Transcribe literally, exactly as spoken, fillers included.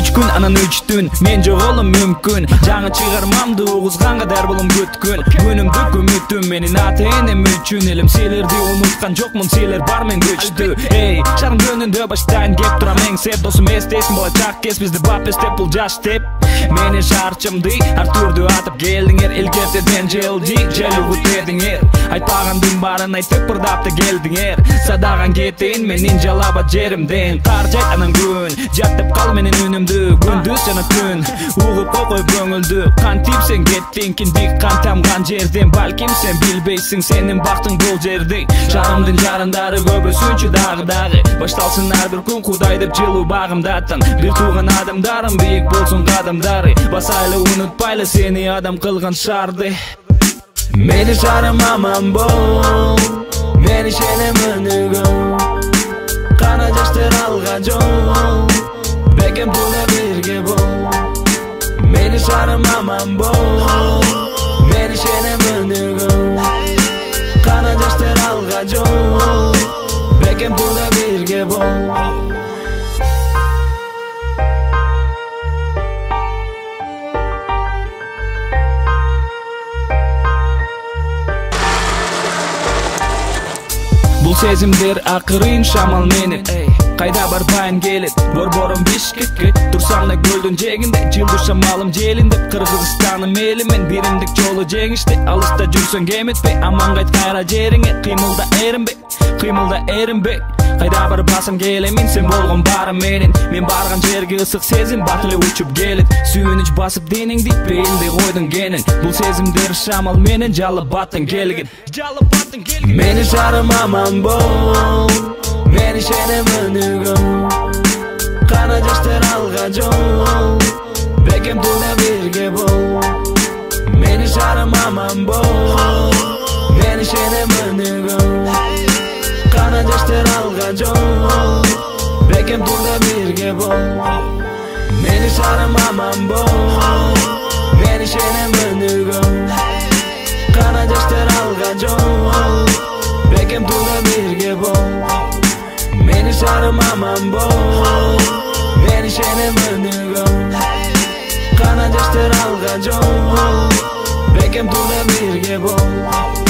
üç gün anan üç tün men joголum mümkün жаңы чыгармамды угузганга дар болом бүткүл күнүмдү үмүтүм менин ата энем үчүн элим силерди унуткан жокмун силер бар мен көчтү эй шарым жөнүндө баштайын кеп турам эң сеп досум эстейсиң болачак кез бизди бап эстеп бул жаш деп мени шарчымды ар түрдү атып келдиңер илгертеден желди желугут дедиңер айтпагандын баарын айтып бырдапты келдиңер садаган кетейин менин жалабат жеримден кар жайт анан күн жаттып кал менин үнүмдү күндүз жана түн угуп окуйп көңүлдү кантип сен кеттиң киндик кан тамган жерден балким сен билбейсиң сенин бактың бул жерде жарымдын жарандары көбөсүнчү дагы дагы башталсын ар бир күн кудай деп жылуу багымдаттың бир тууган адамдарым бийик болсун кадамдары басайлы унутпайлы сени адам кылган шарды мени шарым аман бол мени ишенем өнүгө кана жаштар алга жол бекем тула бирге бол мени шарым аман бол мени ишенем өнүгө кана жаштар алга жол бекем тула бирге бол Бул сезимдер акырын шамал менен кайда барбайын келет борборум Бишкекке турсам да көлдүн жээгинде жылдыз шамалым желиндеп Кыргызстаным элимен биримдик жолу жеңиште алыста жүрсөң кеметпей аман кайт кайра жериңе кыймылда эринбе кыймылда эринбе кайда барбасам келемин сен болгон барым менен мен барган жерге ысык сезим бат эле учуп келет сүйүнүч басып денеңди бейилде койдуң кенен бул сезимдер шамал менен жалып баттың келген жалып баттың келген мени шарым аман бол мен ишенем өнүгө кана жаштар алга жол бекем тула бирге бол мени шарым аман бол мен ишенем өнүгө кана жаштар алга жол бекем тула бирге бол мени шарым аман бол мен ишенем өнүгө кана жаштар алга жол бекем тула бирге бол мени шарым аман бол мен ишенем өнүгө кана жаштар алга жол бекем тула бирге бол